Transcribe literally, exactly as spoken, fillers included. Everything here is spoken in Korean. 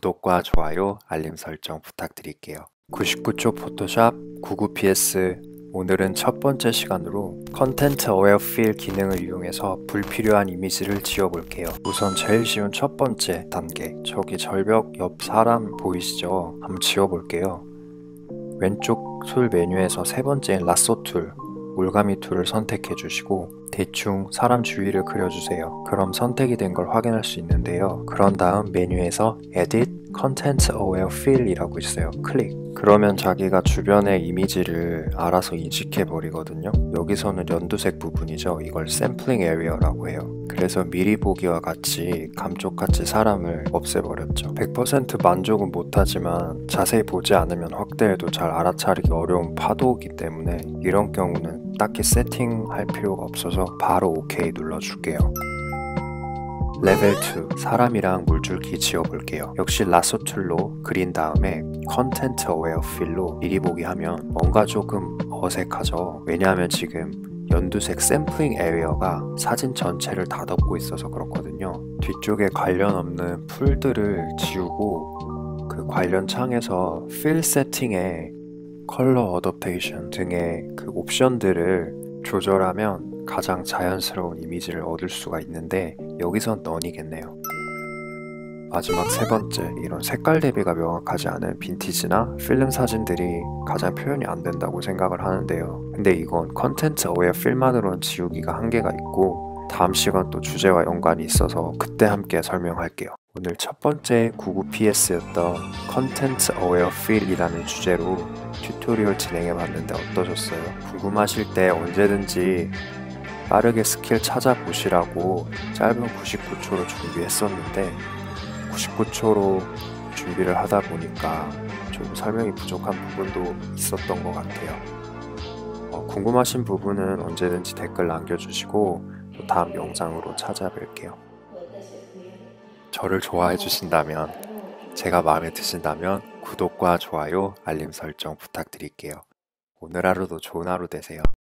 구독과 좋아요, 알림 설정 부탁드릴게요. 구십구 초 포토샵, 구십구 피에스. 오늘은 첫 번째 시간으로 컨텐트 어웨어 필 기능을 이용해서 불필요한 이미지를 지워볼게요. 우선 제일 쉬운 첫 번째 단계, 저기 절벽 옆 사람 보이시죠? 한번 지워볼게요. 왼쪽 툴 메뉴에서 세 번째인 라쏘 툴, 물감이 툴을 선택해 주시고 대충 사람 주위를 그려주세요. 그럼 선택이 된 걸 확인할 수 있는데요. 그런 다음 메뉴에서 Edit Content Aware Fill 이라고 있어요. 클릭. 그러면 자기가 주변의 이미지를 알아서 인식해 버리거든요. 여기서는 연두색 부분이죠. 이걸 샘플링 에리어라고 해요. 그래서 미리 보기와 같이 감쪽같이 사람을 없애버렸죠. 백 퍼센트 만족은 못하지만 자세히 보지 않으면 확대해도 잘 알아차리기 어려운 파도이기 때문에 이런 경우는 딱히 세팅할 필요가 없어서 바로 오케이 눌러줄게요. 레벨 이, 사람이랑 물줄기 지워볼게요. 역시 라쏘 툴로 그린 다음에 컨텐트 어웨어 필로 미리 보기 하면 뭔가 조금 어색하죠. 왜냐하면 지금 연두색 샘플링 에리어가 사진 전체를 다 덮고 있어서 그렇거든요. 뒤쪽에 관련 없는 풀들을 지우고 그 관련 창에서 필 세팅에 컬러 어댑테이션 등의 그 옵션들을 조절하면 가장 자연스러운 이미지를 얻을 수가 있는데 여기선 넌이겠네요. 마지막 세 번째, 이런 색깔 대비가 명확하지 않은 빈티지나 필름 사진들이 가장 표현이 안 된다고 생각을 하는데요. 근데 이건 컨텐트 어웨어 필만으로는 지우기가 한계가 있고 다음 시간 또 주제와 연관이 있어서 그때 함께 설명할게요. 오늘 첫 번째 구십구 피에스였던 컨텐트 어웨어 필이라는 주제로 튜토리얼 진행해봤는데 어떠셨어요? 궁금하실 때 언제든지 빠르게 스킬 찾아보시라고 짧은 구십구 초로 준비했었는데 구십구 초로 준비를 하다 보니까 좀 설명이 부족한 부분도 있었던 것 같아요. 어, 궁금하신 부분은 언제든지 댓글 남겨주시고 또 다음 영상으로 찾아뵐게요. 저를 좋아해 주신다면, 제가 마음에 드신다면 구독과 좋아요, 알림 설정 부탁드릴게요. 오늘 하루도 좋은 하루 되세요.